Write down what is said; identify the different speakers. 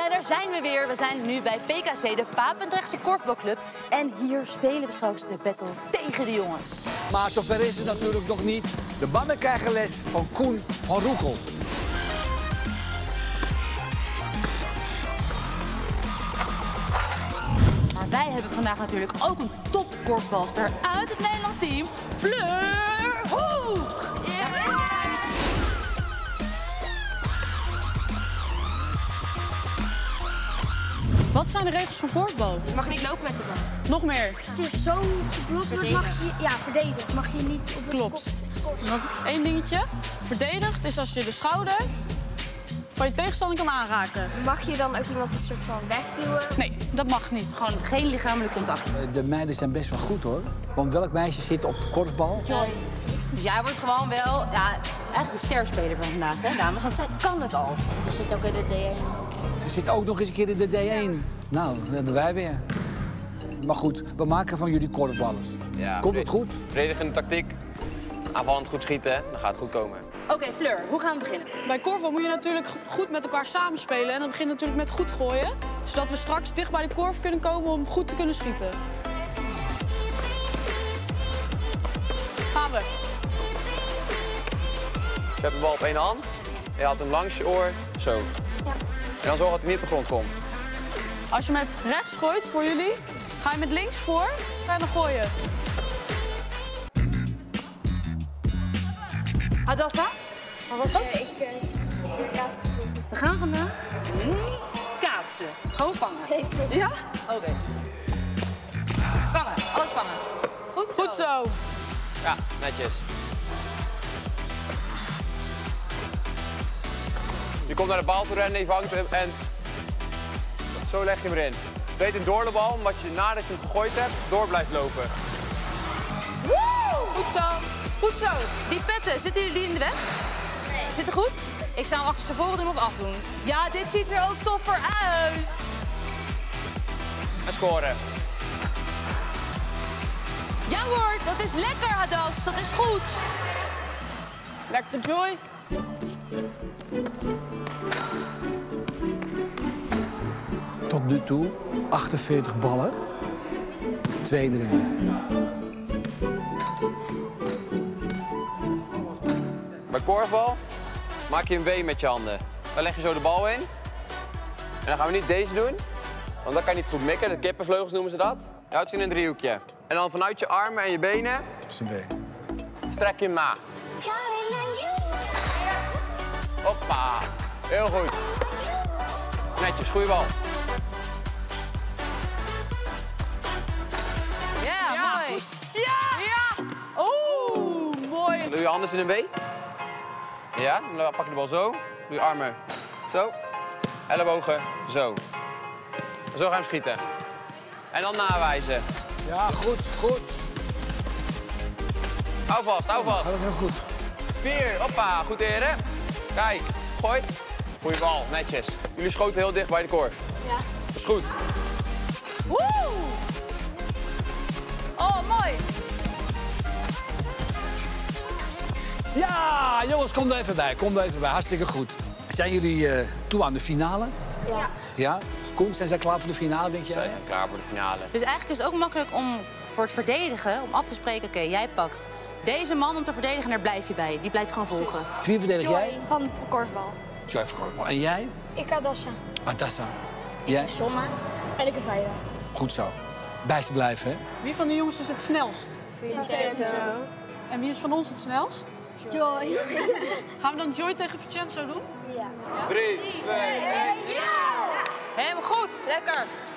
Speaker 1: Ja, daar zijn we weer. We zijn nu bij PKC, de Papendrechtse Korfbalclub. En hier spelen we straks de battle tegen de jongens.
Speaker 2: Maar zover is het natuurlijk nog niet. De mannen krijgen les van Koen van Roekel.
Speaker 1: Maar wij hebben vandaag natuurlijk ook een topkorfbalster uit het Nederlands team, Fleur Hoek. Wat zijn de regels van korfbal?
Speaker 3: Je mag niet lopen met de bal.
Speaker 1: Nog meer.
Speaker 4: Het is zo geblokt, dat mag je, verdedigen. Mag je niet op het
Speaker 1: Klopt.
Speaker 4: kop.
Speaker 1: Nog één dingetje. Verdedigd is als je de schouder van je tegenstander kan aanraken.
Speaker 4: Mag je dan ook iemand een soort van wegduwen?
Speaker 1: Nee, dat mag niet. Gewoon geen lichamelijk contact.
Speaker 2: De meiden zijn best wel goed hoor. Want welk meisje zit op korfbal?
Speaker 1: Joy. Dus jij wordt gewoon wel, ja, eigenlijk de sterspeler van vandaag, hè dames? Want zij kan het al.
Speaker 4: Je zit ook in de D1.
Speaker 2: Ze zit ook nog eens een keer in de D1. Nou, dat hebben wij weer. Maar goed, we maken van jullie korfballers.
Speaker 5: Ja,
Speaker 2: Komt het goed?
Speaker 5: Verdedigende tactiek. Aanvallend goed schieten, dan gaat het goed komen.
Speaker 1: Oké, Fleur, hoe gaan we beginnen?
Speaker 6: Bij korfbal moet je natuurlijk goed met elkaar samenspelen. En dat begint natuurlijk met goed gooien. Zodat we straks dicht bij de korf kunnen komen om goed te kunnen schieten. Gaan we.
Speaker 5: Je hebt de bal op één hand. Je haalt hem langs je oor. Zo.
Speaker 4: Ja.
Speaker 5: En dan zorg dat hij niet op de grond komt.
Speaker 6: Als je met rechts gooit, voor jullie, ga je met links voor en dan gooien.
Speaker 1: Hadassa, wat was dat?
Speaker 4: Ik kaatste goed.
Speaker 1: We gaan vandaag niet kaatsen. Gewoon vangen. Ja? Oké. Vangen, alles vangen. Goed zo.
Speaker 6: Goed zo.
Speaker 5: Ja, netjes. Je komt naar de bal toe rennen, je vangt hem en zo leg je hem erin. Weet een door de bal, omdat je nadat je hem gegooid hebt, door blijft lopen.
Speaker 6: Woe! Goed zo. Goed zo.
Speaker 1: Die petten, zitten jullie die in de weg? Nee. Zitten goed? Ik zou hem achterstevoren doen of afdoen. Ja, dit ziet er ook toffer uit.
Speaker 5: En scoren.
Speaker 1: Ja hoor, dat is lekker, Hadas. Dat is goed.
Speaker 6: Lekker Joy.
Speaker 2: Tot nu toe 48 ballen. 2 erin.
Speaker 5: Bij korfbal maak je een W met je handen. Dan leg je zo de bal in. En dan gaan we niet deze doen, want dan kan je niet goed mikken. De kippenvleugels noemen ze dat. Je houdt ze in een driehoekje. En dan vanuit je armen en je benen
Speaker 2: Dat is een B.
Speaker 5: strek je hem na. Hoppa. Heel goed. Netjes, goede bal.
Speaker 1: Ja, mooi.
Speaker 6: Ja! Ja! Oeh, mooi.
Speaker 5: Doe je handen in een W. Ja, dan pak je de bal zo. Doe je armen zo. Ellebogen zo. En zo ga je hem schieten. En dan nawijzen.
Speaker 2: Ja, goed, goed.
Speaker 5: Hou vast, hou vast.
Speaker 2: Gaat ook heel goed.
Speaker 5: 4, hoppa, goed heren. Kijk, gooi. Goeie bal, netjes. Jullie schoten heel dicht bij de korf.
Speaker 4: Ja.
Speaker 5: Dat is goed.
Speaker 1: Woe! Oh, mooi.
Speaker 2: Ja, jongens, kom er even bij. Kom er even bij. Hartstikke goed. Zijn jullie toe aan de finale?
Speaker 4: Ja.
Speaker 2: Ja? Koen, zijn zij klaar voor de finale, denk
Speaker 5: We
Speaker 2: jij?
Speaker 5: zijn klaar voor de finale.
Speaker 1: Dus eigenlijk is het ook makkelijk om voor het verdedigen, om af te spreken, oké, jij pakt deze man om te verdedigen en daar blijf je bij. Die blijft gewoon volgen.
Speaker 2: Wie verdedig jij?
Speaker 4: Joy van korfbal.
Speaker 2: Joy van Korfbal. En jij?
Speaker 4: Ik Adassa.
Speaker 2: Adassa. Jij?
Speaker 4: Sommer. En ik Vijra.
Speaker 2: Goed zo. Bij ze blijven, hè?
Speaker 6: Wie van de jongens is het snelst?
Speaker 4: Vincenzo.
Speaker 6: En wie is van ons het snelst?
Speaker 4: Joy.
Speaker 6: Gaan we dan Joy tegen Vincenzo doen?
Speaker 4: Ja.
Speaker 5: 3, 2, 1.
Speaker 1: Helemaal goed, lekker.